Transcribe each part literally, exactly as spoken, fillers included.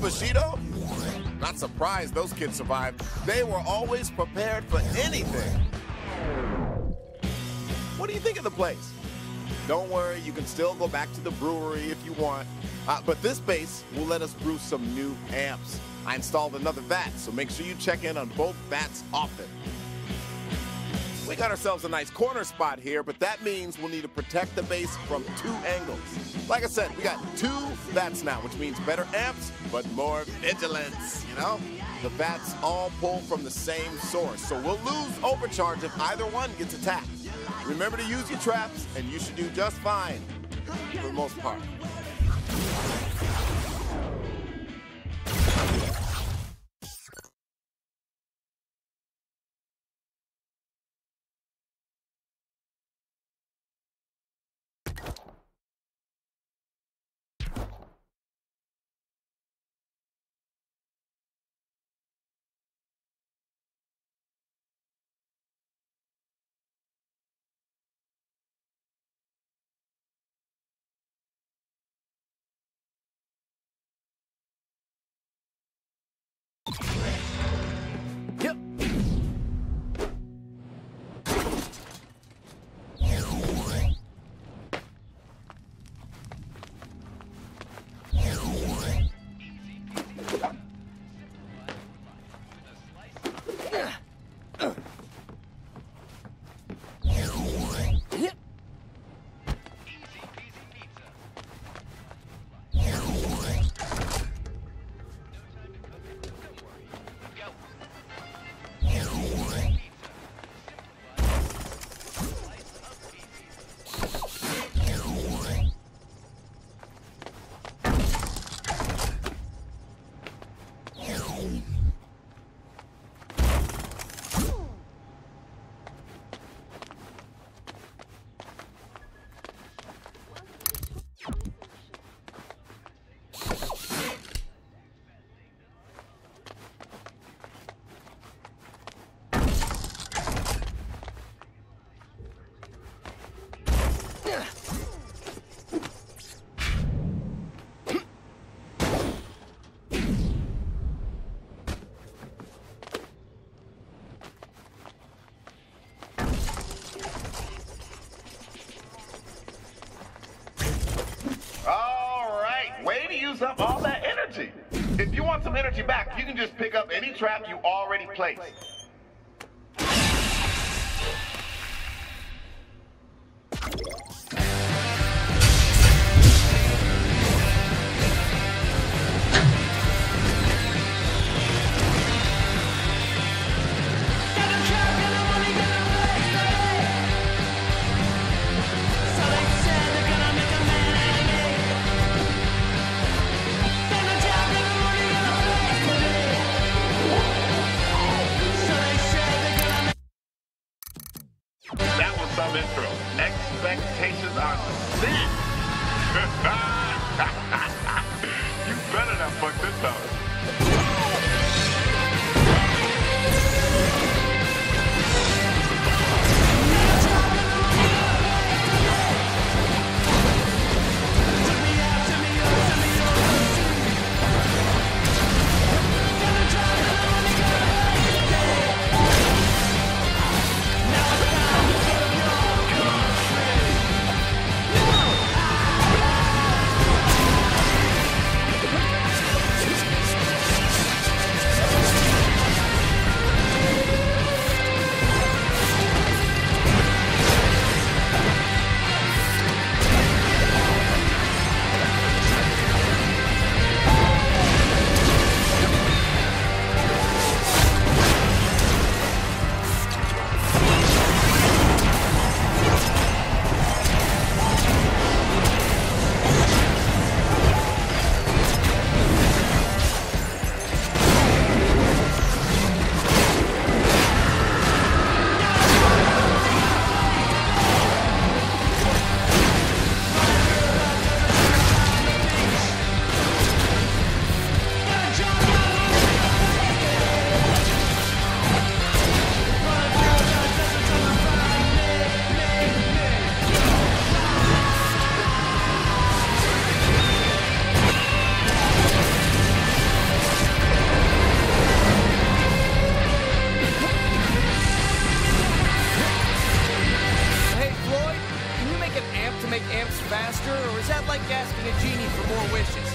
Bushido? Not surprised those kids survived. They were always prepared for anything. What do you think of the place? Don't worry, you can still go back to the brewery if you want. Uh, but this base will let us brew some new amps. I installed another vat, so make sure you check in on both vats often. We got ourselves a nice corner spot here, but that means we'll need to protect the base from two angles. Like I said, we got two vats now, which means better amps, but more vigilance, you know? The vats all pull from the same source, so we'll lose overcharge if either one gets attacked. Remember to use your traps, and you should do just fine, for the most part. Yep. Use up all that energy. If you want some energy back, you can just pick up any trap you already placed. Some intro. Expectations are set. You better not fuck this up. faster, or is that like asking a genie for more wishes?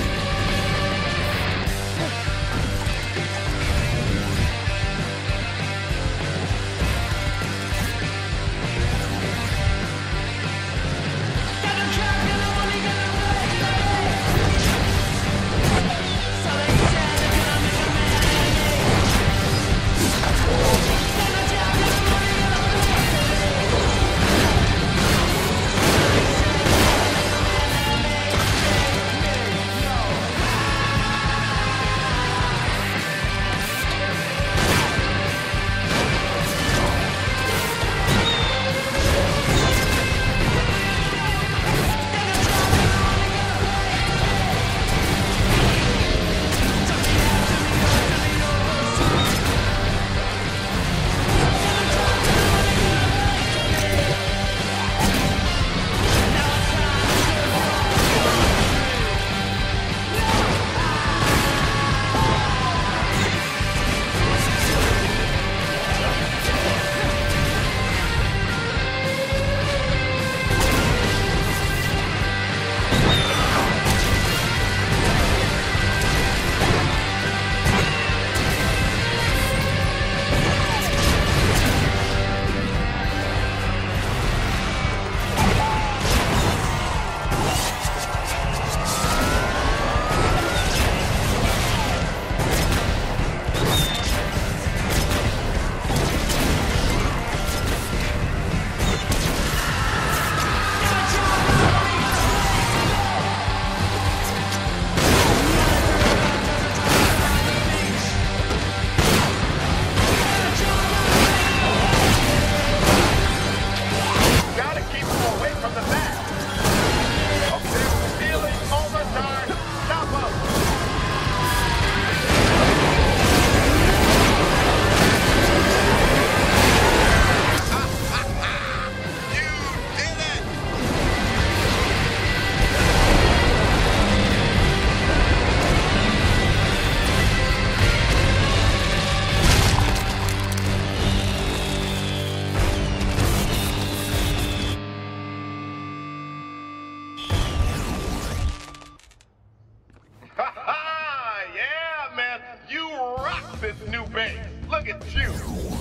This new base. Look at you.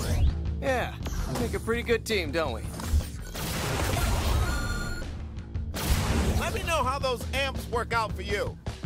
Yeah, we make a pretty good team, don't we? Let me know how those amps work out for you.